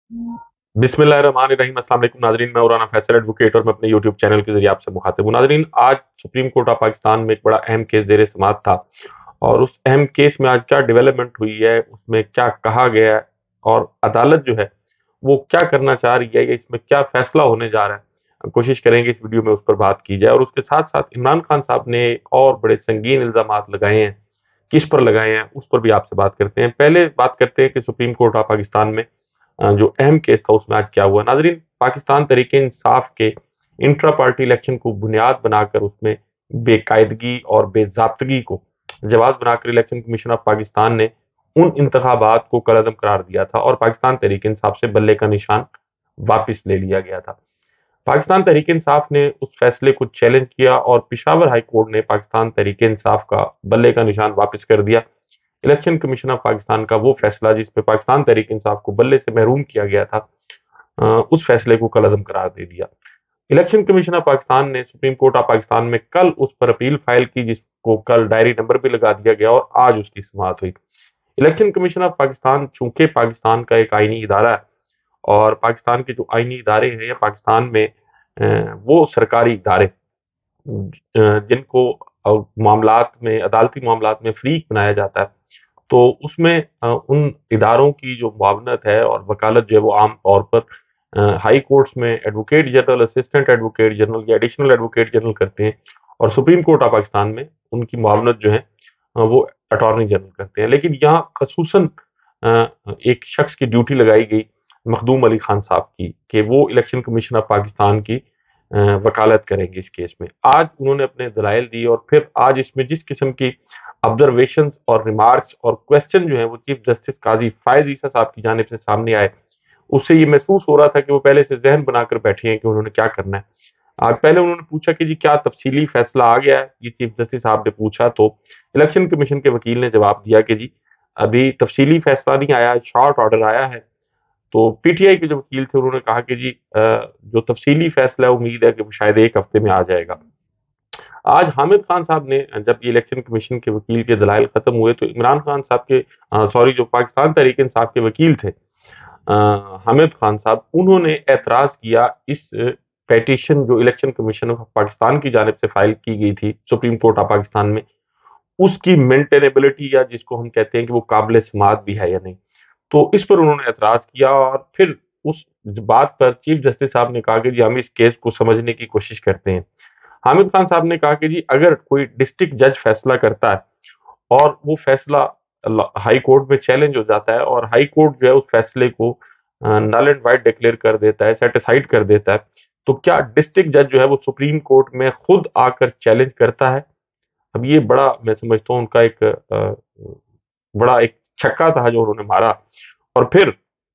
बिस्मिल्लाहिर्रहमानिर्रहीम। अस्सलाम वालेकुम नाजरीन, मैं उराना फैसल एडवोकेट और मैं अपने यूट्यूब चैनल के जरिए आपसे मुखातिब हूँ। नाजरीन, आज सुप्रीम कोर्ट ऑफ पाकिस्तान में एक बड़ा अहम केस जेर समाअत था और उस अहम केस में आज क्या डेवलपमेंट हुई है, उसमें क्या कहा गया है और अदालत जो है वो क्या करना चाह रही है, या इसमें क्या फैसला होने जा रहा है, कोशिश करेंगे इस वीडियो में उस पर बात की जाए। और उसके साथ साथ इमरान खान साहब ने और बड़े संगीन इल्जामात लगाए हैं, किस पर लगाए हैं उस पर भी आपसे बात करते हैं। पहले बात करते हैं कि सुप्रीम कोर्ट ऑफ पाकिस्तान में जो अहम केस था उसमें आज क्या हुआ। नाजरीन, पाकिस्तान तहरीक इंसाफ के इंट्रा पार्टी इलेक्शन को बुनियाद बनाकर उसमें बेकायदगी और बेजाब्तगी को जवाब बनाकर इलेक्शन कमीशन ऑफ पाकिस्तान ने उन इंतखाबात को कलअदम करार दिया था और पाकिस्तान तहरीक इंसाफ से बल्ले का निशान वापस ले लिया गया था। पाकिस्तान तहरीक इंसाफ ने उस फैसले को चैलेंज किया और पिशावर हाई कोर्ट ने पाकिस्तान तहरीक इंसाफ का बल्ले का निशान वापस कर दिया। इलेक्शन कमीशन ऑफ पाकिस्तान का वो फैसला जिसपे पाकिस्तान तहरीक इंसाफ को बल्ले से महरूम किया गया था, उस फैसले को कलअदम करार दे दिया। इलेक्शन कमीशन ऑफ पाकिस्तान ने सुप्रीम कोर्ट ऑफ पाकिस्तान में कल उस पर अपील फाइल की, जिसको कल डायरी नंबर भी लगा दिया गया और आज उसकी समाअत हुई। इलेक्शन कमीशन ऑफ पाकिस्तान चूंकि पाकिस्तान का एक आईनी इदारा है और पाकिस्तान के जो आईनी इदारे हैं या पाकिस्तान में वो सरकारी इदारे जिनको मामलात में अदालती मामलात में फ्रीक बनाया जाता है, तो उसमें उन इदारों की जो मुआवनत है और वकालत जो है वो आम तौर पर हाई कोर्ट्स में advocate general, assistant advocate general या एडिशनल एडवोकेट जनरल करते हैं और सुप्रीम कोर्ट ऑफ पाकिस्तान में उनकी मुआवनत जो है वो अटॉर्नी जनरल करते हैं। लेकिन यहाँ खसूसन एक शख्स की ड्यूटी लगाई गई, मखदूम अली खान साहब की, कि वो इलेक्शन कमीशन ऑफ पाकिस्तान की वकालत करेंगे इस केस में। आज उन्होंने अपने दलाइल दिए और फिर आज इसमें जिस किस्म की ऑब्जर्वेशंस और रिमार्क्स और क्वेश्चन जो है वो चीफ जस्टिस काजी फायज ईसा साहब की जानिब से सामने आए, उससे ये महसूस हो रहा था कि वो पहले से जहन बनाकर बैठे हैं कि उन्होंने क्या करना है। आज पहले उन्होंने पूछा कि जी क्या तफसीली फैसला आ गया है, ये चीफ जस्टिस साहब ने पूछा, तो इलेक्शन कमीशन के वकील ने जवाब दिया कि जी अभी तफसीली फैसला नहीं आया, शॉर्ट ऑर्डर आया है। तो पीटीआई के जो वकील थे उन्होंने कहा कि जी जो तफसीली फैसला है उम्मीद है कि वो शायद एक हफ्ते में आ जाएगा। आज हामिद खान साहब ने जब ये इलेक्शन कमीशन के वकील के दलाइल खत्म हुए तो इमरान खान साहब के सॉरी जो पाकिस्तान तहरीक इंसाफ के वकील थे हामिद खान साहब, उन्होंने एतराज किया इस पेटिशन जो इलेक्शन कमीशन ऑफ पाकिस्तान की जानिब से फाइल की गई थी सुप्रीम कोर्ट ऑफ पाकिस्तान में, उसकी मेंटेनेबिलिटी या जिसको हम कहते हैं कि वो काबिल समाअत भी है या नहीं। तो इस पर उन्होंने एतराज किया और फिर उस बात पर चीफ जस्टिस साहब ने कहा कि जी हम इस केस को समझने की कोशिश करते हैं। हामिद खान साहब ने कहा कि जी अगर कोई डिस्ट्रिक्ट जज फैसला करता है और वो फैसला हाई कोर्ट में चैलेंज हो जाता है और हाई कोर्ट जो है उस फैसले को नल एंड वाइड डिक्लेयर कर देता है, सेटिसाइड कर देता है, तो क्या डिस्ट्रिक्ट जज जो है वो सुप्रीम कोर्ट में खुद आकर चैलेंज करता है? अब ये बड़ा मैं समझता हूँ उनका एक बड़ा एक छक्का था जो उन्होंने मारा। और फिर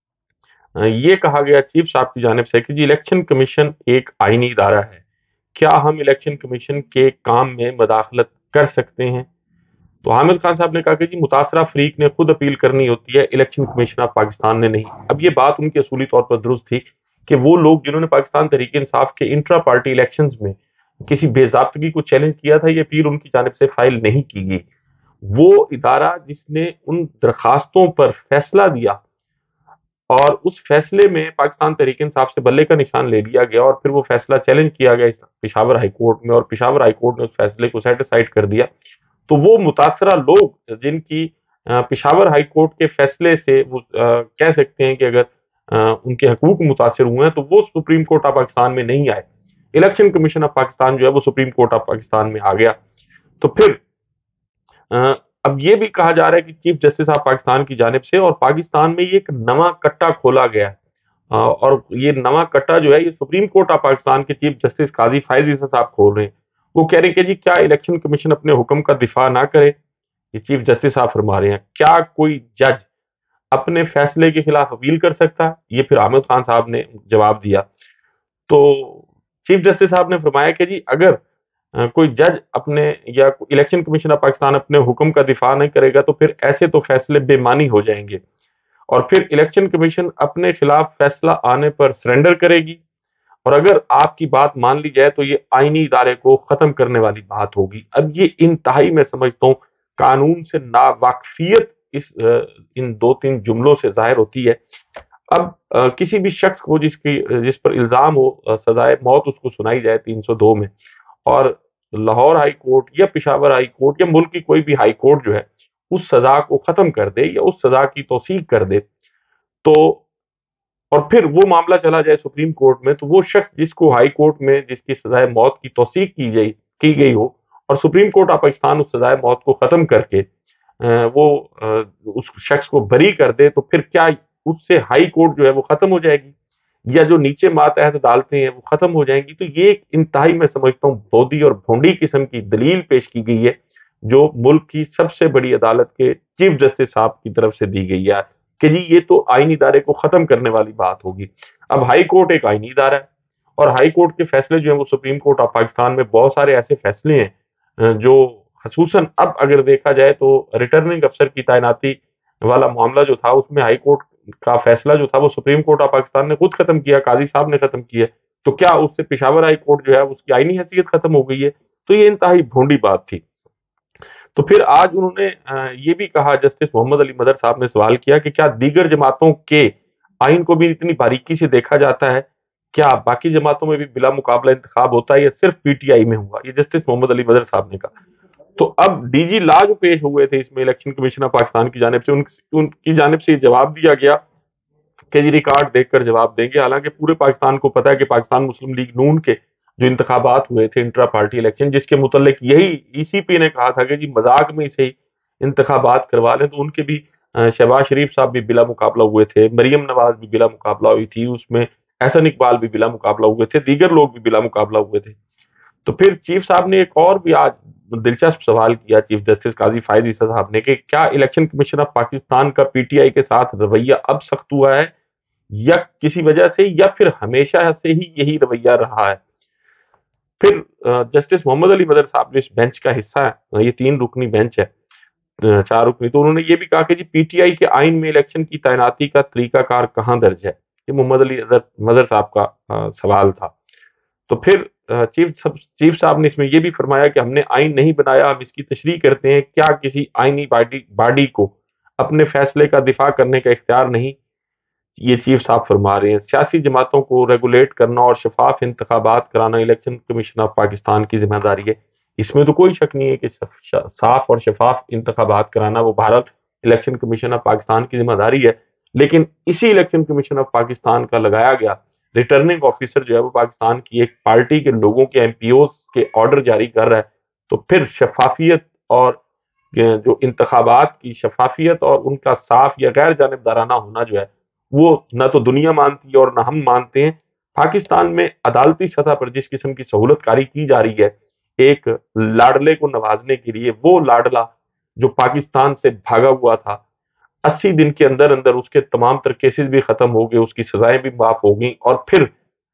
ये कहा गया चीफ साहब की जानिब से कि जी इलेक्शन कमीशन एक आईनी इदारा है, क्या हम इलेक्शन कमीशन के काम में मदाखलत कर सकते हैं? तो हामिद खान साहब ने कहा कि जी मुतासरा फरीक ने खुद अपील करनी होती है, इलेक्शन कमीशन ऑफ पाकिस्तान ने नहीं। अब ये बात उनकी असूली तौर पर दुरुस्त थी कि वो लोग जिन्होंने पाकिस्तान तहरीक इंसाफ के इंट्रा पार्टी इलेक्शंस में किसी बेजाब्तगी को चैलेंज किया था, ये अपील उनकी जानिब से फाइल नहीं की गई। वो इदारा जिसने उन दरखास्तों पर फैसला दिया और उस फैसले में पाकिस्तान तहरीक इंसाफ से बल्ले का निशान ले लिया गया और फिर वो फैसला चैलेंज किया गया इस पिशावर हाई कोर्ट में और पिशावर हाई कोर्ट ने उस फैसले को सेटिसाइड कर दिया। तो वो मुतासरा लोग जिनकी पिशावर हाई कोर्ट के फैसले से वो कह सकते हैं कि अगर उनके हकूक मुतासर हुए हैं तो वो सुप्रीम कोर्ट ऑफ पाकिस्तान में नहीं आए। इलेक्शन कमीशन ऑफ पाकिस्तान जो है वो सुप्रीम कोर्ट ऑफ पाकिस्तान में आ गया। तो फिर अ, अब ये भी कहा जा रहा है कि चीफ जस्टिस ऑफ पाकिस्तान की जानिब से और पाकिस्तान में ये एक नवा कट्टा खोला गया है। और ये नवा कट्टा जो है ये सुप्रीम कोर्ट ऑफ पाकिस्तान के चीफ जस्टिस काजी फायज ईसा साहब खोल रहे हैं। वो कह रहे हैं कि जी क्या इलेक्शन कमीशन अपने हुक्म का दिफा ना करे? ये चीफ जस्टिस साहब फरमा रहे हैं, क्या कोई जज अपने फैसले के खिलाफ अपील कर सकता है? ये फिर आमिर खान साहब ने जवाब दिया। तो चीफ जस्टिस साहब ने फरमाया कि जी अगर कोई जज अपने या इलेक्शन कमीशन ऑफ पाकिस्तान अपने हुक्म का दिफा नहीं करेगा तो फिर ऐसे तो फैसले बेमानी हो जाएंगे और फिर इलेक्शन कमीशन अपने खिलाफ फैसला आने पर सरेंडर करेगी और अगर आपकी बात मान ली जाए तो ये आईनी इदारे को खत्म करने वाली बात होगी। अब ये इंतहाई मैं समझता हूँ कानून से नावाकफियत इन दो तीन जुमलों से जाहिर होती है। अब किसी भी शख्स को जिस पर इल्जाम हो सजाए मौत उसको सुनाई जाए 302 में, और लाहौर हाई कोर्ट या पेशावर हाई कोर्ट या मुल्क की कोई भी हाई कोर्ट जो है उस सजा को खत्म कर दे या उस सजा की तौसीक कर दे, तो और फिर वो मामला चला जाए सुप्रीम कोर्ट में, तो वो शख्स जिसको हाई कोर्ट में जिसकी सजाए मौत की तौसीक की गई हो और सुप्रीम कोर्ट ऑफ पाकिस्तान उस सजाए मौत को खत्म करके वो उस शख्स को बरी कर दे, तो फिर क्या उससे हाई कोर्ट जो है वो खत्म हो जाएगी, या जो नीचे मातहत अदालतें हैं वो खत्म हो जाएंगी? तो ये एक इंतहाई मैं समझता हूँ भोदी और भोंडी किस्म की दलील पेश की गई है, जो मुल्क की सबसे बड़ी अदालत के चीफ जस्टिस साहब की तरफ से दी गई है कि जी ये तो आईनी इदारे को खत्म करने वाली बात होगी। अब हाई कोर्ट एक आईनी इदारा है, और हाई कोर्ट के फैसले जो है वो सुप्रीम कोर्ट ऑफ पाकिस्तान में बहुत सारे ऐसे फैसले हैं जो खसूसन अब अगर देखा जाए तो रिटर्निंग अफसर की तैनाती वाला मामला जो था उसमें हाई कोर्ट का फैसला जो था वो सुप्रीम कोर्ट ऑफ पाकिस्तान ने खुद खत्म किया, काजी साहब ने खत्म किया। तो क्या उससे पेशावर हाई कोर्ट जो है उसकी आईनी हैसियत खत्म हो गई है? तो ये इंतहाई भोंडी बात थी। तो फिर आज उन्होंने ये भी कहा, जस्टिस मोहम्मद अली मदर साहब ने सवाल किया कि क्या दीगर जमातों के आइन को भी इतनी बारीकी से देखा जाता है? क्या बाकी जमातों में भी बिला मुकाबला इंतखाब होता है या सिर्फ पीटीआई में हुआ? ये जस्टिस मोहम्मद अली मदर साहब ने कहा। तो अब डीजी ला जो पेश हुए थे इसमें इलेक्शन कमीशन ऑफ पाकिस्तान की जानिब से, उनकी जानिब से ये जवाब दिया गया कि जी रिकॉर्ड देखकर जवाब देंगे। हालांकि पूरे पाकिस्तान को पता है कि पाकिस्तान मुस्लिम लीग नून के जो इंतखाबात हुए थे इंट्रा पार्टी इलेक्शन, जिसके मुतल्लिक यही ईसीपी ने कहा था कि जी मजाक में से ही इंतखाबात करवा लें, तो उनके भी शहबाज शरीफ साहब भी बिला मुकाबला हुए थे, मरियम नवाज भी बिला मुकाबला हुई थी, उसमें एहसन इकबाल भी बिला मुकाबला हुए थे, दीगर लोग भी बिला मुकाबला हुए थे। तो फिर चीफ साहब ने एक और भी आज दिलचस्प सवाल किया, चीफ जस्टिस काजी फायद ईसा साहब ने, कि क्या इलेक्शन कमीशन ऑफ पाकिस्तान का पीटीआई के साथ रवैया अब सख्त हुआ है या किसी वजह से, या फिर हमेशा से ही यही रवैया रहा है? फिर जस्टिस मोहम्मद अली मदर साहब जो इस बेंच का हिस्सा है, ये 3 रुकनी बेंच है, 4 रुकनी, तो उन्होंने ये भी कहा कि जी पीटीआई के आइन में इलेक्शन की तैनाती का तरीकाकार कहाँ दर्ज है? ये मोहम्मद अली मदर साहब का सवाल था। तो फिर चीफ साहब ने इसमें यह भी फरमाया कि हमने आइन नहीं बनाया, हम इसकी तशरीह करते हैं, क्या किसी आइनी बॉडी को अपने फैसले का दिफा करने का इख्तियार नहीं? ये चीफ साहब फरमा रहे हैं सियासी जमातों को रेगुलेट करना और शफाफ इंतखाबात कराना इलेक्शन कमीशन ऑफ पाकिस्तान की जिम्मेदारी है। इसमें तो कोई शक नहीं है कि साफ और शफाफ इंतखाबात कराना वो Bharat election commission of Pakistan की जिम्मेदारी है। लेकिन इसी इलेक्शन कमीशन ऑफ पाकिस्तान का लगाया गया रिटर्निंग ऑफिसर जो है वो पाकिस्तान की एक पार्टी के लोगों के एमपीओ के ऑर्डर जारी कर रहा है, तो फिर शफाफियत और जो इंतखाबात की शफाफियत और उनका साफ या गैर जानिबदाराना होना जो है वो ना तो दुनिया मानती है और ना हम मानते हैं। पाकिस्तान में अदालती सतह पर जिस किस्म की सहूलत कारी की जा रही है एक लाडले को नवाजने के लिए, वो लाडला जो पाकिस्तान से भागा हुआ था 80 दिन के अंदर अंदर उसके तमाम तर केसेस भी खत्म हो गए, उसकी सजाएं भी माफ हो गई, और फिर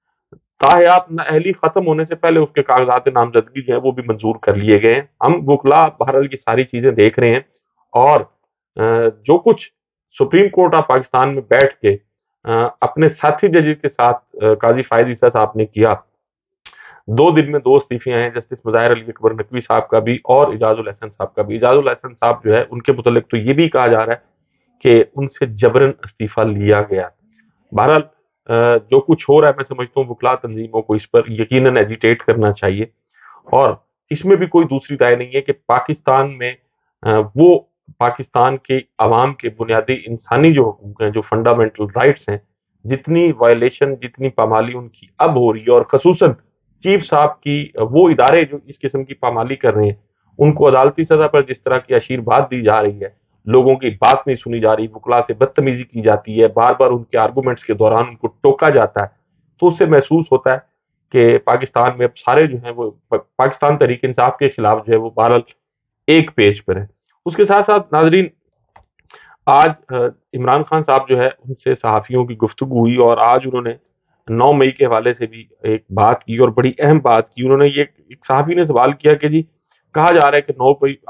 ताहयात नाअहली खत्म होने से पहले उसके कागजात नामजदगी जो है वो भी मंजूर कर लिए गए हैं। हम वकला बहरहाल की सारी चीजें देख रहे हैं, और जो कुछ सुप्रीम कोर्ट ऑफ पाकिस्तान में बैठ के अपने साथी जजेस के साथ काजी फायद ईसा साहब ने किया, 2 दिन में 2 इस्तीफे आए हैं, जस्टिस मुज़ाहिर अली अकबर नकवी साहब का भी और इजाजुल हसन साहब का भी। इजाजुल हसन साहब जो है उनके मुतल्लिक तो ये भी कहा जा रहा है कि उनसे जबरन इस्तीफा लिया गया। बहरहाल जो कुछ हो रहा है मैं समझता हूँ वकला तंजीमों को इस पर यकीनन एजिटेट करना चाहिए, और इसमें भी कोई दूसरी राय नहीं है कि पाकिस्तान में वो पाकिस्तान के अवाम के बुनियादी इंसानी जो हकूक हैं, जो फंडामेंटल राइट्स हैं, जितनी वायलेशन जितनी पामाली उनकी अब हो रही है, और खसूसन चीफ साहब की वो इदारे जो इस किस्म की पामाली कर रहे हैं उनको अदालती सतह पर जिस तरह की आशीर्वाद दी जा रही है, लोगों की बात नहीं सुनी जा रही, वकला से बदतमीजी की जाती है, बार बार उनके आर्गूमेंट्स के दौरान उनको टोका जाता है, तो उससे महसूस होता है कि पाकिस्तान में अब सारे जो हैं वो पाकिस्तान तहरीक इंसाफ के खिलाफ जो है वो बहरहाल एक पेज पर है। उसके साथ साथ नाजरीन, आज इमरान खान साहब जो है उनसे सहाफ़ियों की गुफ्तगू हुई, और आज उन्होंने 9 मई के हवाले से भी एक बात की और बड़ी अहम बात की। उन्होंने ये एक सहाफ़ी ने सवाल किया कि जी कहा जा रहा है कि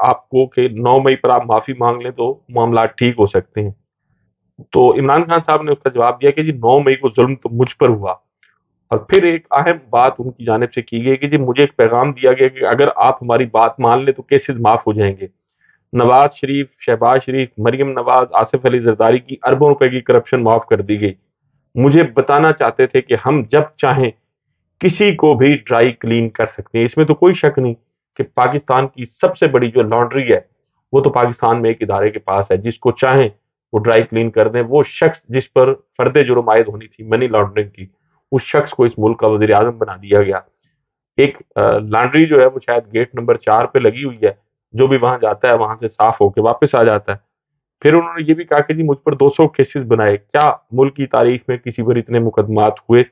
9 मई पर आप माफ़ी मांग लें तो मामला ठीक हो सकते हैं। तो इमरान खान साहब ने उसका जवाब दिया कि जी 9 मई को जुल्म तो मुझ पर हुआ, और फिर एक अहम बात उनकी जानिब से की गई कि जी मुझे एक पैगाम दिया गया कि अगर आप हमारी बात मान लें तो केसेस माफ हो जाएंगे। नवाज शरीफ, शहबाज शरीफ, मरियम नवाज, आसिफ अली जरदारी की अरबों रुपए की करप्शन माफ कर दी गई। مجھے بتانا چاہتے تھے کہ ہم جب چاہیں کسی کو بھی ڈرائی کلین کر سکتے ہیں۔ اس میں تو کوئی شک نہیں کہ پاکستان کی سب سے بڑی جو لانڈری ہے وہ تو پاکستان میں ایک ادارے کے پاس ہے، جس کو چاہیں وہ ڈرائی کلین کر دیں۔ وہ شخص جس پر فرد جرم عائد ہونی تھی منی لانڈرنگ کی، اس شخص کو اس ملک کا وزیر اعظم بنا دیا گیا۔ ایک لانڈری جو ہے وہ شاید گیٹ نمبر 4 پہ لگی ہوئی ہے، جو بھی وہاں جاتا ہے وہاں سے صاف ہو کے واپس آ جاتا ہے۔ پھر انہوں نے یہ بھی کہا کہ جی مجھ پر 200 کیسز بنائے، کیا ملک کی تاریخ میں کسی پر اتنے مقدمات ہوئے؟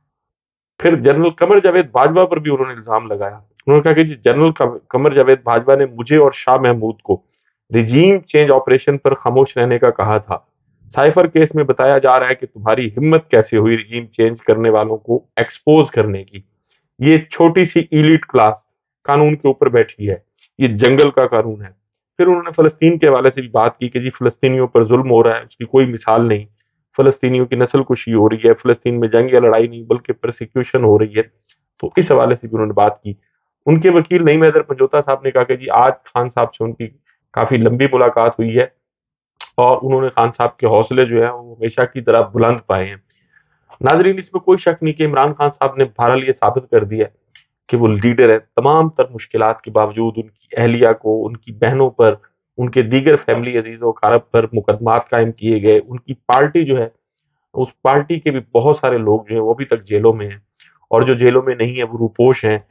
پھر جنرل قمر جاوید باجوہ پر بھی انہوں نے الزام لگایا۔ انہوں نے کہا کہ جی جنرل قمر جاوید باجوہ نے مجھے اور شاہ محمود کو رجیم چینج آپریشن پر خاموش رہنے کا کہا تھا۔ سائفر کیس میں بتایا جا رہا ہے کہ تمہاری ہمت کیسے ہوئی رجیم چینج کرنے والوں کو ایکسپوز کرنے کی۔ یہ چھوٹی سی ایلیٹ کلاس قانون کے اوپر بیٹھی ہے، یہ جنگل کا قانون ہے۔ پھر انہوں نے فلسطین کے حوالے سے بھی بات کی کہ جی فلسطینیوں پر ظلم ہو رہا ہے، اس کی کوئی مثال نہیں، فلسطینیوں کی نسل کشی ہو رہی ہے، فلسطین میں جنگ یا لڑائی نہیں بلکہ پرسیکیوشن ہو رہی ہے۔ تو اس حوالے سے بھی انہوں نے بات کی۔ ان کے وکیل نعیم حیدر پنجوتا صاحب نے کہا کہ جی آج خان صاحب سے ان کی کافی لمبی ملاقات ہوئی ہے اور انہوں نے خان صاحب کے حوصلے جو ہیں وہ ہمیشہ کی طرح بلند پائے ہیں۔ ناظرین، اس میں کوئی شک نہیں کہ عمران خان صاحب نے بہرحال یہ ثابت کر دیا کہ وہ لیڈر ہے۔ تمام تر مشکلات کے باوجود ان کی اہلیہ کو، ان کی بہنوں پر، ان کے دیگر فیملی عزیز و اقارب پر مقدمات قائم کیے گئے۔ ان کی پارٹی جو ہے، اس پارٹی کے بھی بہت سارے لوگ جو ہیں وہ ابھی تک جیلوں میں ہیں، اور جو جیلوں میں نہیں ہیں وہ روپوش ہیں۔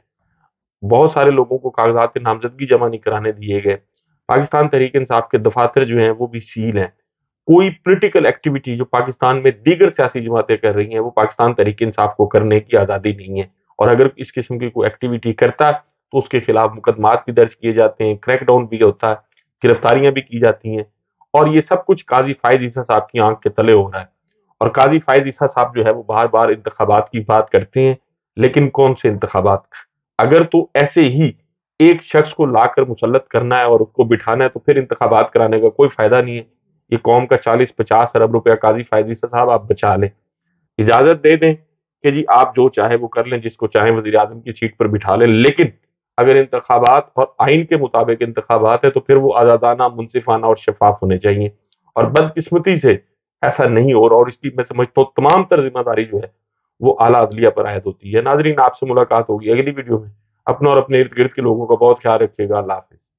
بہت سارے لوگوں کو کاغذات نامزدگی جمع نہیں کرانے دیے گئے۔ پاکستان تحریک انصاف کے دفاتر جو ہیں وہ بھی سیل ہیں۔ کوئی پولیٹیکل ایکٹیویٹی جو پاکستان میں دیگر سیاسی جماعتیں کر رہی ہیں وہ پاکستان تحریک انصاف کو کرنے کی آزادی نہیں ہے، اور اگر اس قسم کی کوئی ایکٹیویٹی کرتا ہے تو اس کے خلاف مقدمات بھی درج کیے جاتے ہیں، کریک ڈاؤن بھی ہوتا ہے، گرفتاریاں بھی کی جاتی ہیں، اور یہ سب کچھ قاضی فائز عیسیٰ صاحب کی آنکھ کے تلے ہو رہا ہے۔ اور قاضی فائز عیسیٰ صاحب جو ہے وہ بار بار انتخابات کی بات کرتے ہیں، لیکن کون سے انتخابات؟ اگر تو ایسے ہی ایک شخص کو لا کر مسلط کرنا ہے اور اس کو بٹھانا ہے تو پھر انتخابات کرانے کا کوئی فائدہ نہیں ہے۔ یہ قوم کا 40-50 ارب روپیہ قاضی فائز عیسیٰ صاحب آپ بچا لیں، اجازت دے دیں کہ جی آپ جو چاہے وہ کر لیں، جس کو چاہیں وزیر اعظم کی سیٹ پر بٹھا لیں، لیکن اگر انتخابات اور آئین کے مطابق انتخابات ہے تو پھر وہ آزادانہ، منصفانہ اور شفاف ہونے چاہیے۔ اور بدقسمتی سے ایسا نہیں ہو رہا، اور اس کی میں سمجھتا ہوں تمام تر ذمہ داری جو ہے وہ اعلیٰ عدلیہ پر عائد ہوتی ہے۔ ناظرین، آپ سے ملاقات ہوگی اگلی ویڈیو میں۔ اپنا اور اپنے ارد گرد کے لوگوں کا بہت خیال رکھیے گا۔ اللہ حافظ۔